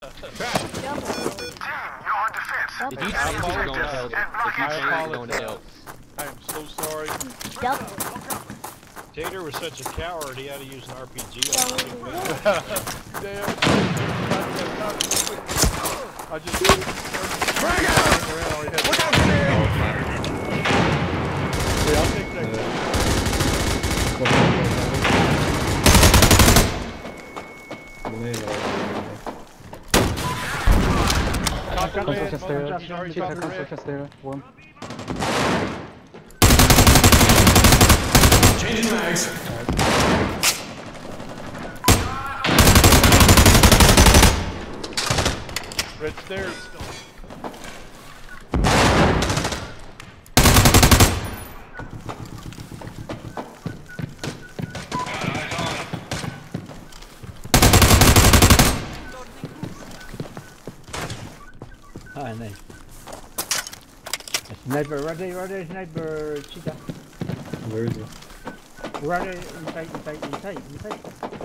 If you change it, going to help. If you change it, going to help. I am so sorry. Double. Tater was such a coward, he had to use an RPG. Damn. I just... Bring out! Look out there! Yeah, I'll take that. Changing mags. Red stairs. Ah, nice. Sniper, ready, sniper, cheetah. Where is it? Ready, inside.